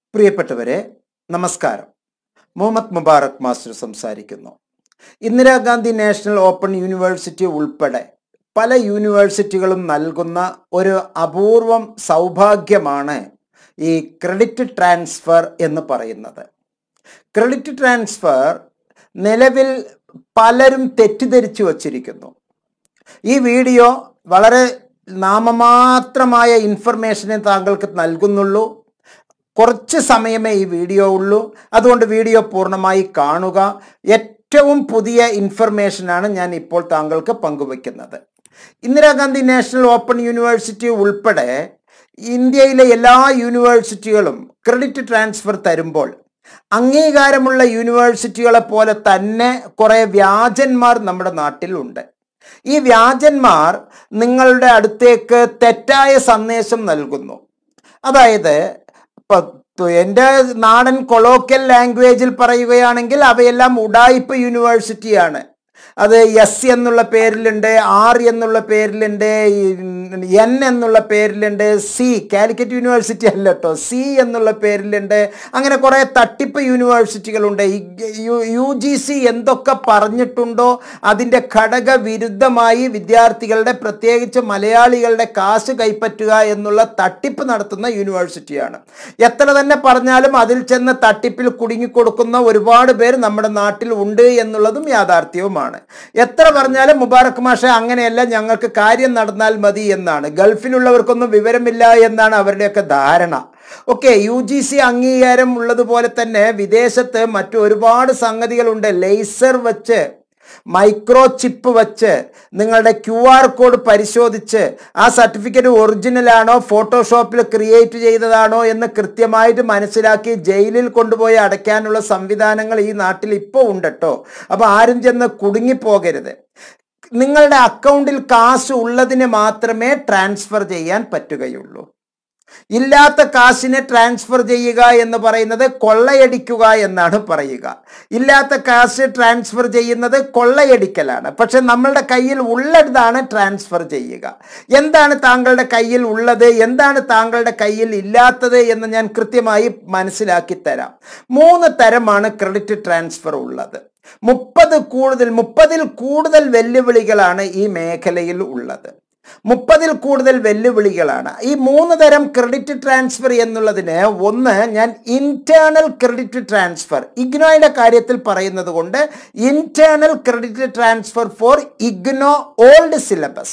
പ്രിയപ്പെട്ടവരെ, നമസ്കാരം. മുഹമ്മദ് മുബാറക് മാസ്റ്റർ സംസാരിക്കുന്നു. ഇന്ദിരാഗാന്ധി നാഷണൽ ഓപ്പൺ യൂണിവേഴ്സിറ്റി ഉൾപ്പെടെ പല യൂണിവേഴ്സിറ്റികളും നൽകുന്ന ഒരു അപൂർവം സൗഭാഗ്യമാണ് ഈ ക്രെഡിറ്റ് ട്രാൻസ്ഫർ എന്ന് പറയുന്നത്. ക്രെഡിറ്റ് ട്രാൻസ്ഫർ നിലവിൽ പലരും തെറ്റിദ്ധരിച്ചു വച്ചിരിക്കുന്നു. ഈ വീഡിയോ വളരെ നാമമാത്രമായ ഇൻഫർമേഷനെ താങ്കൾക്ക് നൽകുന്നുള്ളൂ. കുറച്ച് സമയമേ ഈ വീഡിയോ ഉള്ളൂ. അതുകൊണ്ട് വീഡിയോ പൂർണ്ണമായി കാണുക. ഏറ്റവും പുതിയ ഇൻഫർമേഷനാണ് ഞാൻ ഇപ്പോൾ താങ്കൾക്ക് പങ്കുവയ്ക്കുന്നത്. ഇന്ദിരാഗാന്ധി നാഷണൽ ഓപ്പൺ യൂണിവേഴ്സിറ്റി ഉൾപ്പെടെ ഇന്ത്യയിലെ എല്ലാ യൂണിവേഴ്സിറ്റികളും ക്രെഡിറ്റ് ട്രാൻസ്ഫർ തരുമ്പോൾ അംഗീകാരമുള്ള യൂണിവേഴ്സിറ്റികളെ പോലെ തന്നെ കുറേ വ്യാജന്മാർ നമ്മുടെ നാട്ടിലുണ്ട്. ഈ വ്യാജന്മാർ നിങ്ങളുടെ അടുത്തേക്ക് തെറ്റായ സന്ദേശം നൽകുന്നു. അതായത് എൻ്റെ നാടൻ കൊളോക്കിയൽ ലാംഗ്വേജിൽ പറയുകയാണെങ്കിൽ അവയെല്ലാം ഉഡായിപ്പ് യൂണിവേഴ്സിറ്റിയാണ്. അത് എസ് എന്നുള്ള പേരിലുണ്ട്, ആർ എന്നുള്ള പേരിലുണ്ട്, എൻ എന്നുള്ള പേരിലുണ്ട്, സി കാലിക്കറ്റ് യൂണിവേഴ്സിറ്റി അല്ല കേട്ടോ, സി എന്നുള്ള പേരിലുണ്ട്. അങ്ങനെ കുറേ തട്ടിപ്പ് യൂണിവേഴ്സിറ്റികളുണ്ട്. UGC എന്തൊക്കെ പറഞ്ഞിട്ടുണ്ടോ അതിൻ്റെ ഘടക വിരുദ്ധമായി വിദ്യാർത്ഥികളുടെ, പ്രത്യേകിച്ച് മലയാളികളുടെ കാശ് കൈപ്പറ്റുക എന്നുള്ള തട്ടിപ്പ് നടത്തുന്ന യൂണിവേഴ്സിറ്റിയാണ്. എത്ര തന്നെ പറഞ്ഞാലും അതിൽ ചെന്ന് തട്ടിപ്പിൽ കുടുങ്ങിക്കൊടുക്കുന്ന ഒരുപാട് പേർ നമ്മുടെ നാട്ടിൽ ഉണ്ട് എന്നുള്ളതും യാഥാർത്ഥ്യവുമാണ്. എത്ര പറഞ്ഞാലും മുബാറക് മാഷ അങ്ങനെയല്ല, ഞങ്ങൾക്ക് കാര്യം നടന്നാൽ മതി എന്നാണ്. ഗൾഫിലുള്ളവർക്കൊന്നും വിവരമില്ല എന്നാണ് അവരുടെയൊക്കെ ധാരണ. ഓക്കെ, UGC അംഗീകാരം ഉള്ളതുപോലെ തന്നെ വിദേശത്ത് മറ്റു ഒരുപാട് സംഗതികളുണ്ട്. ലേസർ വെച്ച്, മൈക്രോ ചിപ്പ് വച്ച് നിങ്ങളുടെ QR കോഡ് പരിശോധിച്ച് ആ സർട്ടിഫിക്കറ്റ് ഒറിജിനലാണോ ഫോട്ടോഷോപ്പിൽ ക്രിയേറ്റ് ചെയ്തതാണോ എന്ന് കൃത്യമായിട്ട് മനസ്സിലാക്കി ജയിലിൽ കൊണ്ടുപോയി അടയ്ക്കാനുള്ള സംവിധാനങ്ങൾ ഈ നാട്ടിൽ ഇപ്പോൾ ഉണ്ട് കേട്ടോ. അപ്പോൾ ആരും ചെന്ന് കുടുങ്ങിപ്പോകരുത്. നിങ്ങളുടെ അക്കൗണ്ടിൽ കാശ് ഉള്ളതിന് മാത്രമേ ട്രാൻസ്ഫർ ചെയ്യാൻ പറ്റുകയുള്ളൂ. ഇല്ലാത്ത കാശിനെ ട്രാൻസ്ഫർ ചെയ്യുക എന്ന് പറയുന്നത് കൊള്ളയടിക്കുക എന്നാണ് പറയുക. ഇല്ലാത്ത കാശ് ട്രാൻസ്ഫർ ചെയ്യുന്നത് കൊള്ളയടിക്കലാണ്. പക്ഷെ നമ്മളുടെ കയ്യിൽ ഉള്ളതാണ് ട്രാൻസ്ഫർ ചെയ്യുക. എന്താണ് താങ്കളുടെ കയ്യിൽ ഉള്ളത്, എന്താണ് താങ്കളുടെ കയ്യിൽ ഇല്ലാത്തത് എന്ന് ഞാൻ കൃത്യമായി മനസ്സിലാക്കി തരാം. 3 തരമാണ് ക്രെഡിറ്റ് ട്രാൻസ്ഫർ ഉള്ളത്. 30-ൽ കൂടുതൽ വെല്ലുവിളികളാണ് ഈ മേഖലയിൽ ഉള്ളത്. 30-ൽ കൂടുതൽ വെല്ലുവിളികളാണ്. ഈ 3 തരം ക്രെഡിറ്റ് ട്രാൻസ്ഫർ എന്നുള്ളതിന് ഒന്ന് ഞാൻ ഇന്റേണൽ ക്രെഡിറ്റ് ട്രാൻസ്ഫർ, ഇഗ്നോയുടെ കാര്യത്തിൽ പറയുന്നത് കൊണ്ട് internal credit transfer for IGNOU old syllabus.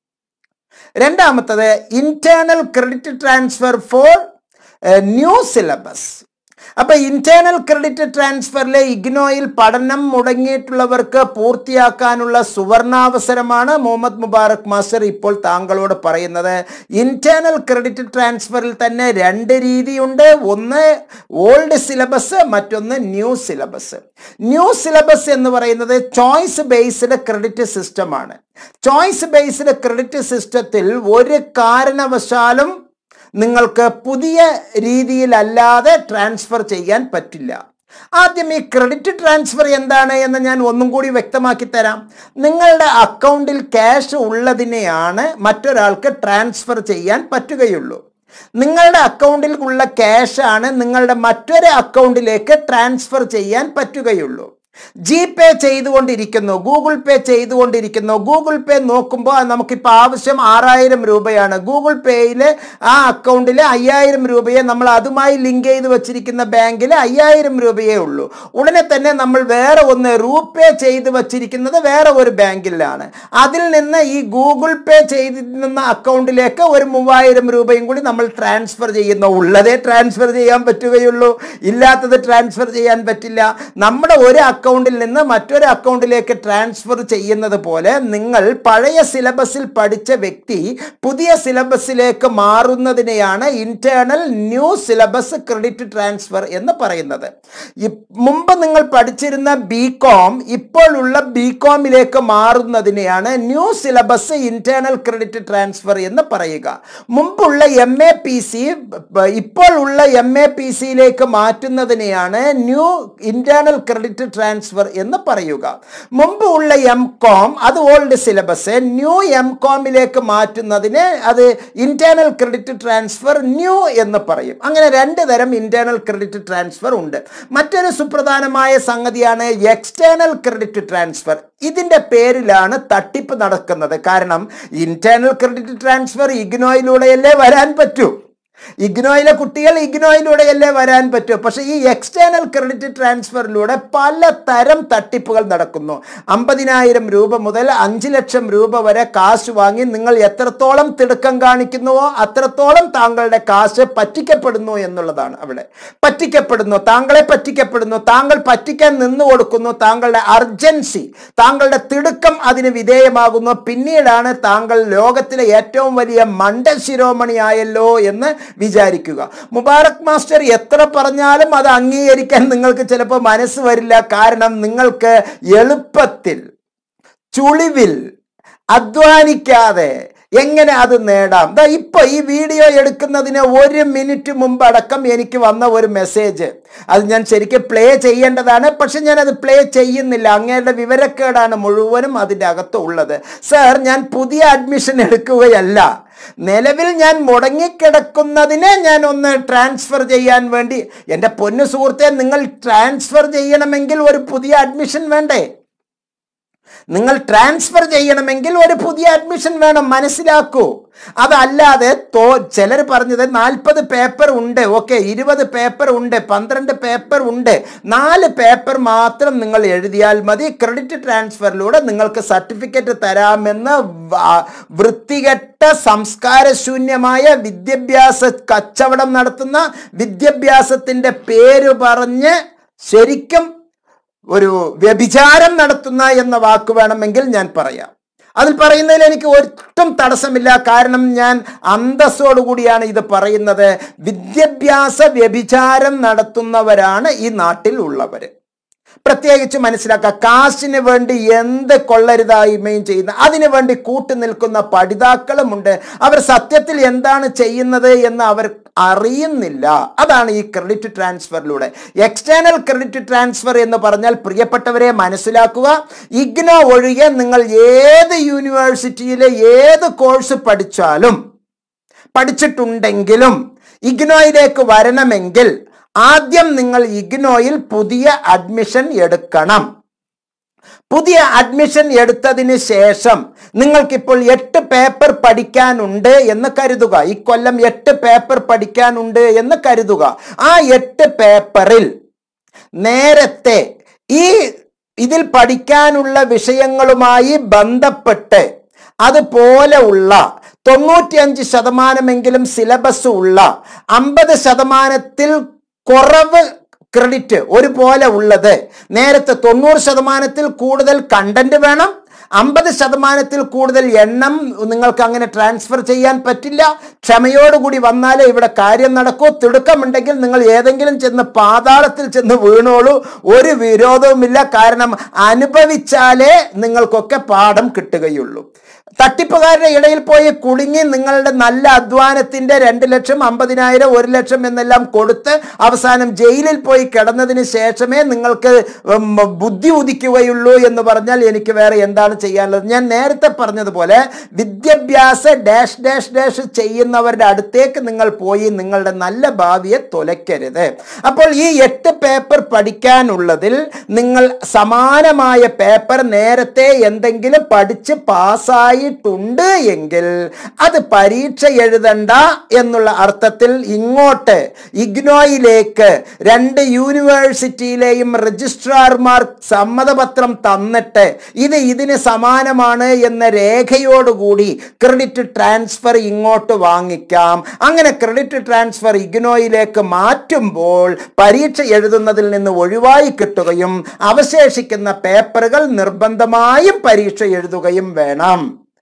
രണ്ടാമത്തത് internal credit transfer for new syllabus. അപ്പൊ ഇന്റേണൽ ക്രെഡിറ്റ് ട്രാൻസ്ഫറിലെ ഇഗ്നോയിൽ പഠനം മുടങ്ങിയിട്ടുള്ളവർക്ക് പൂർത്തിയാക്കാനുള്ള സുവർണാവസരമാണ് മുഹമ്മദ് മുബാറക് മാസ്റ്റർ ഇപ്പോൾ താങ്കളോട് പറയുന്നത്. ഇന്റേണൽ ക്രെഡിറ്റ് ട്രാൻസ്ഫറിൽ തന്നെ 2 രീതിയുണ്ട്. ഒന്ന് ഓൾഡ് സിലബസ്, മറ്റൊന്ന് ന്യൂ സിലബസ്. ന്യൂ സിലബസ് എന്ന് പറയുന്നത് ചോയ്സ് ബേസ്ഡ് ക്രെഡിറ്റ് സിസ്റ്റമാണ്. ചോയ്സ് ബേസ്ഡ് ക്രെഡിറ്റ് സിസ്റ്റത്തിൽ ഒരു കാരണവശാലും നിങ്ങൾക്ക് പുതിയ രീതിയിലല്ലാതെ ട്രാൻസ്ഫർ ചെയ്യാൻ പറ്റില്ല. ആദ്യം ഈ ക്രെഡിറ്റ് ട്രാൻസ്ഫർ എന്താണ് എന്ന് ഞാൻ ഒന്നും കൂടി വ്യക്തമാക്കി തരാം. നിങ്ങളുടെ അക്കൗണ്ടിൽ ക്യാഷ് ഉള്ളതിനെയാണ് മറ്റൊരാൾക്ക് ട്രാൻസ്ഫർ ചെയ്യാൻ പറ്റുകയുള്ളൂ. നിങ്ങളുടെ അക്കൗണ്ടിൽ ഉള്ള ക്യാഷാണ് നിങ്ങളുടെ മറ്റൊരു അക്കൗണ്ടിലേക്ക് ട്രാൻസ്ഫർ ചെയ്യാൻ പറ്റുകയുള്ളൂ. GPay ചെയ്തുകൊണ്ടിരിക്കുന്നു, ഗൂഗിൾ പേ ചെയ്തുകൊണ്ടിരിക്കുന്നു. ഗൂഗിൾ പേ നോക്കുമ്പോൾ നമുക്കിപ്പോൾ ആവശ്യം 6000 രൂപയാണ്. ഗൂഗിൾ പേയിൽ ആ അക്കൗണ്ടിൽ 5000 രൂപയെ നമ്മൾ അതുമായി ലിങ്ക് ചെയ്ത് വച്ചിരിക്കുന്ന ബാങ്കിൽ 5000 രൂപയേ ഉള്ളൂ. ഉടനെ തന്നെ നമ്മൾ വേറെ ഒന്ന് റൂപേ ചെയ്ത് വച്ചിരിക്കുന്നത് വേറെ ഒരു ബാങ്കിലാണ്. അതിൽ നിന്ന് ഈ ഗൂഗിൾ പേ ചെയ്തിരുന്ന അക്കൗണ്ടിലേക്ക് ഒരു 3000 രൂപയും കൂടി നമ്മൾ ട്രാൻസ്ഫർ ചെയ്യുന്നു. ഉള്ളതേ ട്രാൻസ്ഫർ ചെയ്യാൻ പറ്റുകയുള്ളൂ, ഇല്ലാത്തത് ട്രാൻസ്ഫർ ചെയ്യാൻ പറ്റില്ല. നമ്മുടെ ഒരു അക്കൗണ്ടിൽ നിന്ന് മറ്റൊരു അക്കൗണ്ടിലേക്ക് ട്രാൻസ്ഫർ ചെയ്യുന്നത് പോലെ നിങ്ങൾ പഴയ സിലബസിൽ പഠിച്ച വ്യക്തി പുതിയ സിലബസിലേക്ക് മാറുന്നതിനെയാണ് internal new syllabus credit transfer എന്ന് പറയുന്നത്. മുമ്പ് നിങ്ങൾ പഠിച്ചിരുന്ന BCom ഇപ്പോഴുള്ള BComലേക്ക് മാറുന്നതിനെയാണ് new syllabus internal credit transfer എന്ന് പറയുക. മുമ്പുള്ള MAPC ഇപ്പോൾ ഉള്ള MAPCയിലേക്ക് മാറ്റുന്നതിനെയാണ് new internal credit transfer transfer എന്ന് പറയുക. മുമ്പ് ഉള്ള MCOM അത് ഓൾഡ് സിലബസ്, ന്യൂ MCOMിലേക്ക് മാറ്റുന്നതിന് അത് ഇന്റേണൽ ക്രെഡിറ്റ് ട്രാൻസ്ഫർ ന്യൂ എന്ന് പറയും. അങ്ങനെ രണ്ട് തരം ഇന്റേണൽ ക്രെഡിറ്റ് ട്രാൻസ്ഫർ ഉണ്ട്. മറ്റൊരു സുപ്രധാനമായ സംഗതിയാണ് എക്സ്റ്റേണൽ ക്രെഡിറ്റ് ട്രാൻസ്ഫർ. ഇതിൻ്റെ പേരിലാണ് തട്ടിപ്പ് നടക്കുന്നത്. കാരണം ഇന്റേണൽ ക്രെഡിറ്റ് ട്രാൻസ്ഫർ ഇഗ്നോയിലൂടെയല്ലേ വരാൻ പറ്റൂ, ഇഗ്നോയിലെ കുട്ടികൾ ഇഗ്നോയിലൂടെയല്ലേ വരാൻ പറ്റൂ. പക്ഷേ ഈ എക്സ്റ്റേണൽ ക്രെഡിറ്റ് ട്രാൻസ്ഫറിലൂടെ പലതരം തട്ടിപ്പുകൾ നടക്കുന്നു. 50,000 രൂപ മുതൽ 5 ലക്ഷം രൂപ വരെ കാശ് വാങ്ങി നിങ്ങൾ എത്രത്തോളം തിടുക്കം കാണിക്കുന്നുവോ അത്രത്തോളം താങ്കളുടെ കാശ് പറ്റിക്കപ്പെടുന്നു എന്നുള്ളതാണ്. അവിടെ പറ്റിക്കപ്പെടുന്നു, താങ്കളെ പറ്റിക്കപ്പെടുന്നു, താങ്കൾ പറ്റിക്കാൻ നിന്നു കൊടുക്കുന്നു, താങ്കളുടെ അർജൻസി, താങ്കളുടെ തിടുക്കം അതിന് വിധേയമാകുന്നു. പിന്നീടാണ് താങ്കൾ ലോകത്തിലെ ഏറ്റവും വലിയ മണ്ടൻ ശിരോമണിയായല്ലോ എന്ന് വിചാരിക്കുക. മുബാറക് മാസ്റ്റർ എത്ര പറഞ്ഞാലും അത് അംഗീകരിക്കാൻ നിങ്ങൾക്ക് ചിലപ്പോൾ മനസ്സ് വരില്ല. കാരണം നിങ്ങൾക്ക് എളുപ്പത്തിൽ ചുളിവിൽ അധ്വാനിക്കാതെ എങ്ങനെ അത് നേടാം. ഇപ്പൊ ഈ വീഡിയോ എടുക്കുന്നതിന് 1 മിനിറ്റ് മുമ്പ് അടക്കം എനിക്ക് വന്ന ഒരു മെസ്സേജ്, അത് ഞാൻ ശരിക്കും പ്ലേ ചെയ്യേണ്ടതാണ്, പക്ഷെ ഞാൻ അത് പ്ലേ ചെയ്യുന്നില്ല. അങ്ങയുടെ വിവരക്കേടാണ് മുഴുവനും അതിൻ്റെ അകത്ത് ഉള്ളത്. സർ, ഞാൻ പുതിയ അഡ്മിഷൻ എടുക്കുകയല്ല, നിലവിൽ ഞാൻ മുടങ്ങിക്കിടക്കുന്നതിനെ ഞാൻ ഒന്ന് ട്രാൻസ്ഫർ ചെയ്യാൻ വേണ്ടി. എൻ്റെ പൊന്നു സുഹൃത്തെ, നിങ്ങൾ ട്രാൻസ്ഫർ ചെയ്യണമെങ്കിൽ ഒരു പുതിയ അഡ്മിഷൻ വേണ്ടേ? നിങ്ങൾ ട്രാൻസ്ഫർ ചെയ്യണമെങ്കിൽ ഒരു പുതിയ അഡ്മിഷൻ വേണം, മനസ്സിലാക്കൂ. അതല്ലാതെ ചിലർ പറഞ്ഞത് 40 പേപ്പർ ഉണ്ട്, ഓക്കെ, 20 പേപ്പർ ഉണ്ട്, 12 പേപ്പർ ഉണ്ട്, 4 പേപ്പർ മാത്രം നിങ്ങൾ എഴുതിയാൽ മതി, ക്രെഡിറ്റ് ട്രാൻസ്ഫറിലൂടെ നിങ്ങൾക്ക് സർട്ടിഫിക്കറ്റ് തരാമെന്ന് വൃത്തികെട്ട സംസ്കാരശൂന്യമായ വിദ്യാഭ്യാസ കച്ചവടം നടത്തുന്ന, വിദ്യാഭ്യാസത്തിൻ്റെ പേര് പറഞ്ഞ് ശരിക്കും ഒരു വ്യഭിചാരം നടത്തുന്ന എന്ന വാക്ക് വേണമെങ്കിൽ ഞാൻ പറയാം. അതിൽ പറയുന്നതിൽ എനിക്ക് ഒട്ടും തടസ്സമില്ല. കാരണം ഞാൻ അന്തസ്സോടുകൂടിയാണ് ഇത് പറയുന്നത്. വിദ്യാഭ്യാസ വ്യഭിചാരം നടത്തുന്നവരാണ് ഈ നാട്ടിൽ ഉള്ളവർ. പ്രത്യേകിച്ച് മനസ്സിലാക്കുക, കാശിന് വേണ്ടി എന്ത് കൊള്ളരുതായ്മയും ചെയ്യുന്ന, അതിനു വേണ്ടി കൂട്ടു നിൽക്കുന്ന പഠിതാക്കളുമുണ്ട്. അവർ സത്യത്തിൽ എന്താണ് ചെയ്യുന്നത് എന്ന് അവർ അറിയുന്നില്ല. അതാണ് ഈ ക്രെഡിറ്റ് ട്രാൻസ്ഫറിലൂടെ. എക്സ്റ്റേണൽ ക്രെഡിറ്റ് ട്രാൻസ്ഫർ എന്ന് പറഞ്ഞാൽ, പ്രിയപ്പെട്ടവരെ മനസ്സിലാക്കുക, ഇഗ്നോ ഒഴികെ നിങ്ങൾ ഏത് യൂണിവേഴ്സിറ്റിയിലെ ഏത് കോഴ്സ് പഠിച്ചിട്ടുണ്ടെങ്കിലും ഇഗ്നോയിലേക്ക് വരണമെങ്കിൽ ആദ്യം നിങ്ങൾ ഇഗ്നോയിൽ പുതിയ അഡ്മിഷൻ എടുക്കണം. പുതിയ അഡ്മിഷൻ എടുത്തതിന് ശേഷം നിങ്ങൾക്കിപ്പോൾ 8 പേപ്പർ പഠിക്കാനുണ്ട് എന്ന് കരുതുക. ഈ കൊല്ലം 8 പേപ്പർ പഠിക്കാനുണ്ട് എന്ന് കരുതുക. ആ 8 പേപ്പറിൽ നേരത്തെ ഇതിൽ പഠിക്കാനുള്ള വിഷയങ്ങളുമായി ബന്ധപ്പെട്ട് അതുപോലെ ഉള്ള 95% സിലബസ് ഉള്ള, 50% കുറവ് ക്രെഡിറ്റ് ഒരുപോലെ ഉള്ളത്, നേരത്തെ 90% കൂടുതൽ കണ്ടന്റ് വേണം, 50% കൂടുതൽ എണ്ണം നിങ്ങൾക്ക് അങ്ങനെ ട്രാൻസ്ഫർ ചെയ്യാൻ പറ്റില്ല. ക്ഷമയോടുകൂടി വന്നാലേ ഇവിടെ കാര്യം നടക്കൂ. തിടുക്കമുണ്ടെങ്കിൽ നിങ്ങൾ ഏതെങ്കിലും ചെന്ന് പാതാളത്തിൽ ചെന്ന് വീണോളൂ, ഒരു വിരോധവുമില്ല. കാരണം അനുഭവിച്ചാലേ നിങ്ങൾക്കൊക്കെ പാഠം കിട്ടുകയുള്ളൂ. തട്ടിപ്പുകാരുടെ ഇടയിൽ പോയി കുടുങ്ങി നിങ്ങളുടെ നല്ല അധ്വാനത്തിൻ്റെ 2 ലക്ഷം, 50,000, 1 ലക്ഷം എന്നെല്ലാം കൊടുത്ത് അവസാനം ജയിലിൽ പോയി കിടന്നതിന് ശേഷമേ നിങ്ങൾക്ക് ബുദ്ധി ഉദിക്കുകയുള്ളൂ എന്ന് പറഞ്ഞാൽ എനിക്ക് വേറെ എന്താണ് ചെയ്യാനുള്ളത്? ഞാൻ നേരത്തെ പറഞ്ഞതുപോലെ വിദ്യാഭ്യാസ ഡാഷ് ചെയ്യുന്നവരുടെ അടുത്തേക്ക് നിങ്ങൾ പോയി നിങ്ങളുടെ നല്ല ഭാവിയെ തുലയ്ക്കരുത്. അപ്പോൾ ഈ 8 പേപ്പർ പഠിക്കാനുള്ളതിൽ നിങ്ങൾ സമാനമായ പേപ്പർ നേരത്തെ എന്തെങ്കിലും പഠിച്ച് പാസ്സായി ണ്ട് എങ്കിൽ അത് പരീക്ഷ എഴുതണ്ട എന്നുള്ള അർത്ഥത്തിൽ ഇങ്ങോട്ട് ഇഗ്നോയിലേക്ക് 2 യൂണിവേഴ്സിറ്റിയിലെയും രജിസ്ട്രാർമാർ സമ്മതപത്രം തന്നിട്ട് ഇതിന് സമാനമാണ് എന്ന രേഖയോടുകൂടി ക്രെഡിറ്റ് ട്രാൻസ്ഫർ ഇങ്ങോട്ട് വാങ്ങിക്കാം. അങ്ങനെ ക്രെഡിറ്റ് ട്രാൻസ്ഫർ ഇഗ്നോയിലേക്ക് മാറ്റുമ്പോൾ പരീക്ഷ എഴുതുന്നതിൽ നിന്ന് ഒഴിവായി കിട്ടുകയും അവശേഷിക്കുന്ന പേപ്പറുകൾ നിർബന്ധമായും പരീക്ഷ എഴുതുകയും വേണം.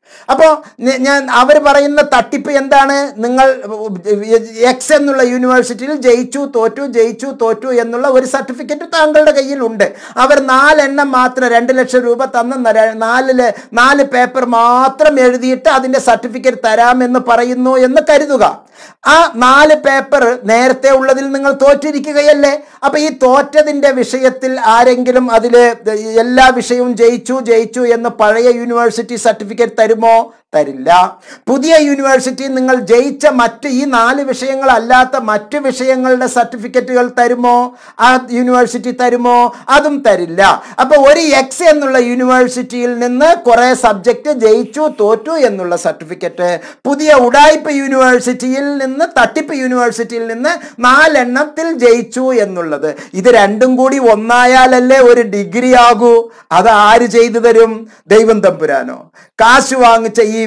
അപ്പോൾ ഞാൻ അവർ പറയുന്ന തട്ടിപ്പ് എന്താണ്? നിങ്ങൾ എക്സ് എന്നുള്ള യൂണിവേഴ്സിറ്റിയിൽ ജയിച്ചു തോറ്റു എന്നുള്ള ഒരു സർട്ടിഫിക്കറ്റ് താങ്കളുടെ കയ്യിലുണ്ട്. അവർ 4 എണ്ണം മാത്രം 2 ലക്ഷം രൂപ തന്ന 4 പേപ്പർ മാത്രം എഴുതിയിട്ട് അതിൻ്റെ സർട്ടിഫിക്കറ്റ് തരാമെന്ന് പറയുന്നു എന്ന് കരുതുക. ആ 4 പേപ്പർ നേരത്തെ ഉള്ളതിൽ നിങ്ങൾ തോറ്റിരിക്കുകയല്ലേ. അപ്പൊ ഈ തോറ്റതിൻ്റെ വിഷയത്തിൽ ആരെങ്കിലും അതിൽ എല്ലാ വിഷയവും ജയിച്ചു എന്ന് പഴയ യൂണിവേഴ്സിറ്റി സർട്ടിഫിക്കറ്റ് തരുമോ? തരില്ല. പുതിയ യൂണിവേഴ്സിറ്റി നിങ്ങൾ ജയിച്ച മറ്റ് ഈ 4 വിഷയങ്ങളല്ലാത്ത മറ്റ് വിഷയങ്ങളുടെ സർട്ടിഫിക്കറ്റുകൾ തരുമോ? ആ യൂണിവേഴ്സിറ്റി തരുമോ? അതും തരില്ല. അപ്പൊ ഒരു എക്സ് എന്നുള്ള യൂണിവേഴ്സിറ്റിയിൽ നിന്ന് കുറെ സബ്ജക്റ്റ് ജയിച്ചു തോറ്റു എന്നുള്ള സർട്ടിഫിക്കറ്റ്, പുതിയ ഉഡായിപ്പ് യൂണിവേഴ്സിറ്റിയിൽ നിന്ന് തട്ടിപ്പ് യൂണിവേഴ്സിറ്റിയിൽ നിന്ന് 4 എണ്ണത്തിൽ ജയിച്ചു എന്നുള്ളത്, ഇത് രണ്ടും കൂടി ഒന്നായാലല്ലേ ഒരു ഡിഗ്രി ആകൂ. അത് ആര് ചെയ്തു തരും? ദൈവം തമ്പുരാനോ? കാശ് വാങ്ങിച്ച ഈ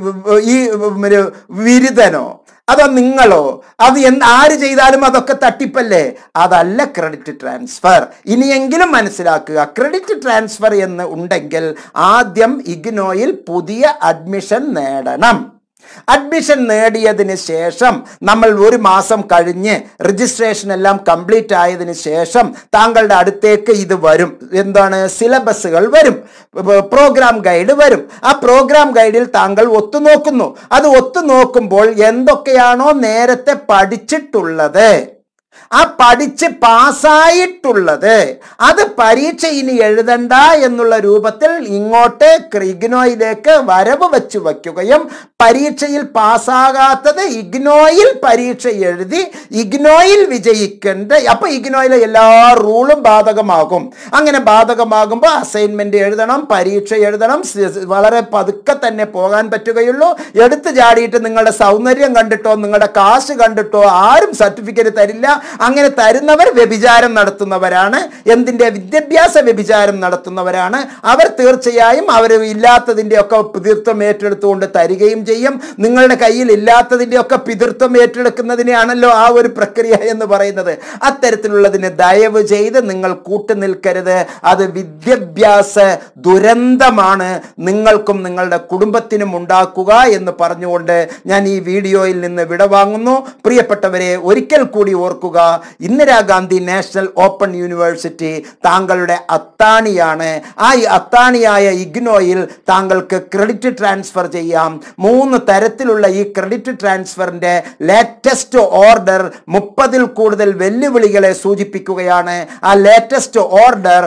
വിരുദ്ധനോ? അതോ നിങ്ങളോ? അത് ആര് ചെയ്താലും അതൊക്കെ തട്ടിപ്പല്ലേ. അതല്ല ക്രെഡിറ്റ് ട്രാൻസ്ഫർ. ഇനിയെങ്കിലും മനസ്സിലാക്കുക, ക്രെഡിറ്റ് ട്രാൻസ്ഫർ എന്ന് ഉണ്ടെങ്കിൽ ആദ്യം ഇഗ്നോയിൽ പുതിയ അഡ്മിഷൻ നേടണം. അഡ്മിഷൻ നേടിയതിന് ശേഷം നമ്മൾ 1 മാസം കഴിഞ്ഞ് രജിസ്ട്രേഷൻ എല്ലാം കംപ്ലീറ്റ് ആയതിനു ശേഷം താങ്കളുടെ അടുത്തേക്ക് ഇത് വരും. എന്താണ്? സിലബസുകൾ വരും, പ്രോഗ്രാം ഗൈഡ് വരും. ആ പ്രോഗ്രാം ഗൈഡിൽ താങ്കൾ ഒത്തുനോക്കുന്നു. അത് ഒത്തുനോക്കുമ്പോൾ എന്തൊക്കെയാണോ നേരത്തെ പഠിച്ചിട്ടുള്ളത്, ആ പഠിച്ച് പാസ്സായിട്ടുള്ളത്, അത് പരീക്ഷ ഇനി എഴുതണ്ട എന്നുള്ള രൂപത്തിൽ ഇങ്ങോട്ട് ഇഗ്നോയിലേക്ക് വരവ് വെച്ച് വയ്ക്കുകയും പരീക്ഷയിൽ പാസ്സാകാത്തത് ഇഗ്നോയിൽ പരീക്ഷ എഴുതി ഇഗ്നോയിൽ വിജയിക്കേണ്ട, അപ്പൊ ഇഗ്നോയിലെ എല്ലാ റൂളും ബാധകമാകും. അങ്ങനെ ബാധകമാകുമ്പോൾ അസൈൻമെന്റ് എഴുതണം, പരീക്ഷ എഴുതണം. വളരെ പതുക്കെ തന്നെ പോകാൻ പറ്റുകയുള്ളൂ. എടുത്തു ചാടിയിട്ട് നിങ്ങളുടെ സൗന്ദര്യം കണ്ടിട്ടോ നിങ്ങളുടെ കാശ് കണ്ടിട്ടോ ആരും സർട്ടിഫിക്കറ്റ് തരില്ല. അങ്ങനെ തരുന്നവർ വ്യഭിചാരം നടത്തുന്നവരാണ്. എന്തിൻ്റെ? വിദ്യാഭ്യാസ വ്യഭിചാരം നടത്തുന്നവരാണ്. അവർ തീർച്ചയായും അവർ ഇല്ലാത്തതിൻ്റെ ഒക്കെ പിതൃത്വം ഏറ്റെടുത്തുകൊണ്ട് തരികയും ചെയ്യും. നിങ്ങളുടെ കയ്യിൽ ഇല്ലാത്തതിൻ്റെ ഒക്കെ പിതൃത്വം ഏറ്റെടുക്കുന്നതിനെയാണല്ലോ ആ ഒരു പ്രക്രിയ എന്ന് പറയുന്നത്. അത്തരത്തിലുള്ളതിന് ദയവ് ചെയ്ത് നിങ്ങൾ കൂട്ടുനിൽക്കരുത്. അത് വിദ്യാഭ്യാസ ദുരന്തമാണ് നിങ്ങൾക്കും നിങ്ങളുടെ കുടുംബത്തിനും ഉണ്ടാക്കുക എന്ന് പറഞ്ഞുകൊണ്ട് ഞാൻ ഈ വീഡിയോയിൽ നിന്ന് വിടവാങ്ങുന്നു. പ്രിയപ്പെട്ടവരെ, ഒരിക്കൽ കൂടി ഓർക്കുക, ഇന്ദിരാഗാന്ധി നാഷണൽ ഓപ്പൺ യൂണിവേഴ്സിറ്റി താങ്കളുടെ അത്താണിയാണ്. ആ അത്താണിയായ ഇഗ്നോയിൽ താങ്കൾക്ക് ക്രെഡിറ്റ് ട്രാൻസ്ഫർ ചെയ്യാം. 3 തരത്തിലുള്ള ഈ ക്രെഡിറ്റ് ട്രാൻസ്ഫറിന്റെ ലേറ്റസ്റ്റ് ഓർഡർ 30-ൽ കൂടുതൽ വെല്ലുവിളികളെ സൂചിപ്പിക്കുകയാണ്. ആ ലേറ്റസ്റ്റ് ഓർഡർ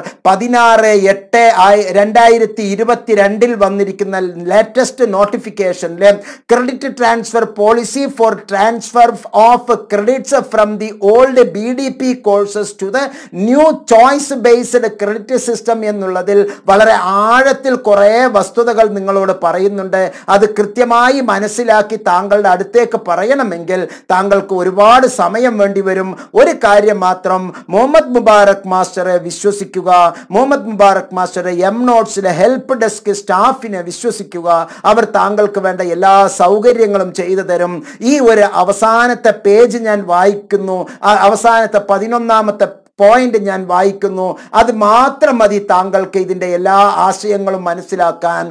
16/8/2022 വന്നിരിക്കുന്ന ലേറ്റസ്റ്റ് നോട്ടിഫിക്കേഷനിലെ credit transfer policy for transfer of credits from the old BDP courses to the new choice based credit system എന്നുള്ളതിൽ വളരെ ആഴത്തിൽ കുറേ വസ്തുതകൾ നിങ്ങളോട് പറയുന്നുണ്ട്. അത് കൃത്യമായി മനസ്സിലാക്കി താങ്കളുടെ അടുത്തേക്ക് പറയണമെങ്കിൽ താങ്കൾക്ക് ഒരുപാട് സമയം വേണ്ടി വരും. ഒരു കാര്യം മാത്രം, മുഹമ്മദ് മുബാറക് മാസ്റ്ററെ വിശ്വസിക്കുക. മുഹമ്മദ് മുബാറക് മാസ്റ്ററെ എംനോട്ട്സിലെ ഹെൽപ്പ് ഡെസ്ക് സ്റ്റാഫിനെ വിശ്വസിക്കുക. അവർ താങ്കൾക്ക് വേണ്ട എല്ലാ സൗകര്യങ്ങളും ചെയ്തു തരും. ഈ ഒരു അവസാനത്തെ പേജ് ഞാൻ വായിക്കുന്നു, അവസാനത്തെ 11ാമത്തെ പോയിന്റ് ഞാൻ വായിക്കുന്നു. അത് മാത്രം മതി താങ്കൾക്ക് ഇതിൻ്റെ എല്ലാ ആശയങ്ങളും മനസ്സിലാക്കാൻ.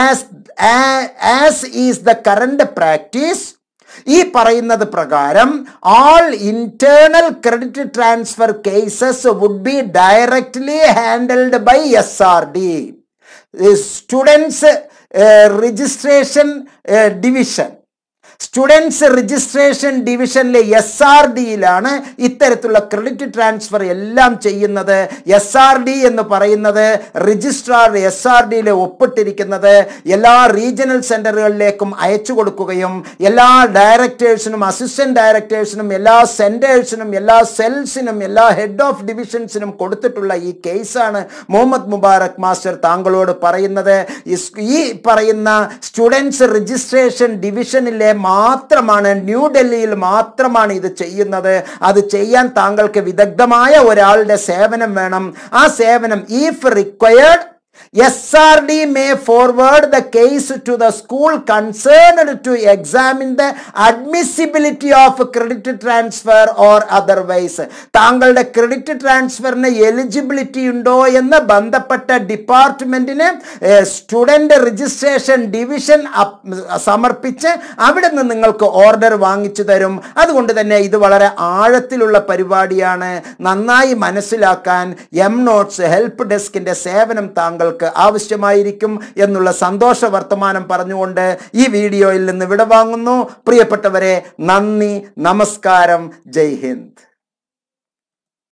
As is the current practice, ഈ പറയുന്നത് പ്രകാരം all internal credit transfer cases would be directly handled by SRD, Students Registration Division. Students registration ഡിവിഷനിലെ SRDയിലാണ് ഇത്തരത്തിലുള്ള ക്രെഡിറ്റ് ട്രാൻസ്ഫർ എല്ലാം ചെയ്യുന്നത്. SRD എന്ന് പറയുന്നത് രജിസ്ട്രാർ SRDയിൽ ഒപ്പിട്ടിരിക്കുന്നത് എല്ലാ റീജിയണൽ സെന്ററുകളിലേക്കും അയച്ചു കൊടുക്കുകയും എല്ലാ ഡയറക്ടേഴ്സിനും അസിസ്റ്റന്റ് ഡയറക്ടേഴ്സിനും എല്ലാ സെന്റേഴ്സിനും എല്ലാ സെൽസിനും എല്ലാ ഹെഡ് ഓഫ് ഡിവിഷൻസിനും കൊടുത്തിട്ടുള്ള ഈ കേസാണ് മുഹമ്മദ് മുബാറക് മാസ്റ്റർ താങ്കളോട് പറയുന്നത്. ഈ പറയുന്ന സ്റ്റുഡൻസ് രജിസ്ട്രേഷൻ ഡിവിഷനിലെ മാത്രമാണ്, ന്യൂഡൽഹിയിൽ മാത്രമാണ് ഇത് ചെയ്യുന്നത്. അത് ചെയ്യാൻ താങ്കൾക്ക് വിദഗ്ധമായ ഒരാളുടെ സേവനം വേണം. ആ സേവനം if required SRD may forward the case to the school concerned to examine the admissibility of credit transfer or otherwise. താങ്കളുടെ ക്രെഡിറ്റ് ട്രാൻസ്ഫറിന് എലിജിബിലിറ്റി ഉണ്ടോ എന്ന് ബന്ധപ്പെട്ട ഡിപ്പാർട്ട്മെന്റിന് സ്റ്റുഡന്റ് രജിസ്ട്രേഷൻ ഡിവിഷൻ സമർപ്പിച്ച് അവിടെ നിന്ന് നിങ്ങൾക്ക് ഓർഡർ വാങ്ങിച്ചു തരും. അതുകൊണ്ട് തന്നെ ഇത് വളരെ ആഴത്തിലുള്ള പരിപാടിയാണ്. നന്നായി മനസ്സിലാക്കാൻ നോട്ട്സ് ഹെൽപ്പ് ഡെസ്കിന്റെ സേവനം താങ്കൾ ആവശ്യമായിരിക്കും എന്നുള്ള സന്തോഷ വർത്തമാനം പറഞ്ഞുകൊണ്ട് ഈ വീഡിയോയിൽ നിന്ന് വിടവാങ്ങുന്നു. പ്രിയപ്പെട്ടവരെ, നന്ദി, നമസ്കാരം, ജയ് ഹിന്ദ്.